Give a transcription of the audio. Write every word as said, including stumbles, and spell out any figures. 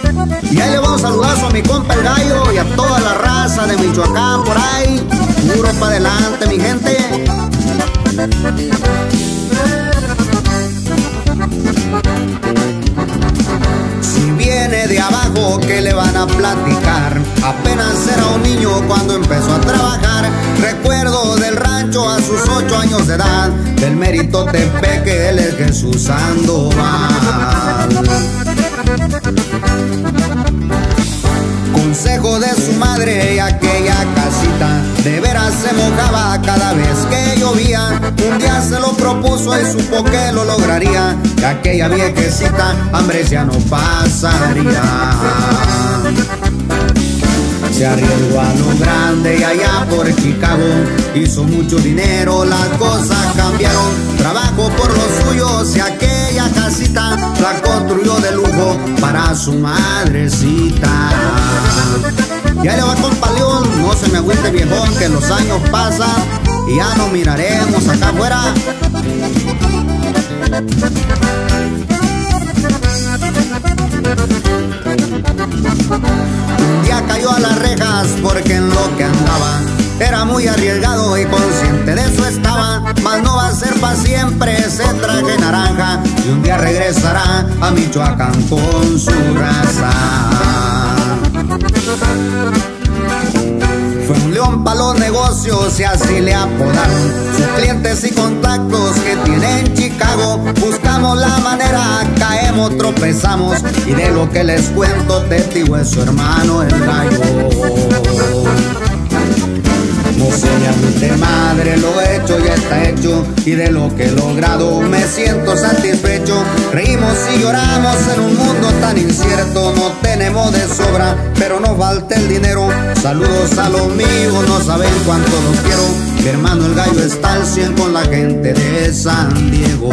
Y ahí le vamos a saludazo a mi compa el Gallo y a toda la raza de Michoacán por ahí. Puro para adelante, mi gente. Si viene de abajo, ¿qué le van a platicar? Apenas era un niño cuando empezó a trabajar. Recuerdo del rancho a sus ocho años de edad, del Mérito Tepeque, él es Jesús Sandoval. Consejo de su madre y aquella casita, de veras se mojaba cada vez que llovía. Un día se lo propuso y supo que lo lograría, que aquella viejecita hambre ya no pasaría. Se arriesgó a lo grande y allá por Chicago hizo mucho dinero, las cosas cambiaron. Trabajó por los suyos y aquella casita la construyó de lujo para su madrecita. Y ahí le va compa León, no se me agüite viejón, que los años pasan y ya nos miraremos acá afuera. Un día cayó a las rejas porque en lo que andaba era muy arriesgado y consciente de eso estaba. Mas no va a ser para siempre ese traje naranja, y un día regresará a Michoacán con su raza. Fue un león para los negocios y así le apodaron sus clientes y contactos que tiene en Chicago. Buscamos la manera, caemos, tropezamos, y de lo que les cuento testigo es su hermano el Gallo. No se me agüite madre, lo hecho ya está hecho, y de lo que he logrado me siento satisfecho. Reímos y lloramos en un mundo tan incierto, no tenemos de sobra, pero nos falta el dinero. Saludos a los míos, no saben cuánto los quiero. Mi hermano el Gallo está al cien con la gente de San Diego.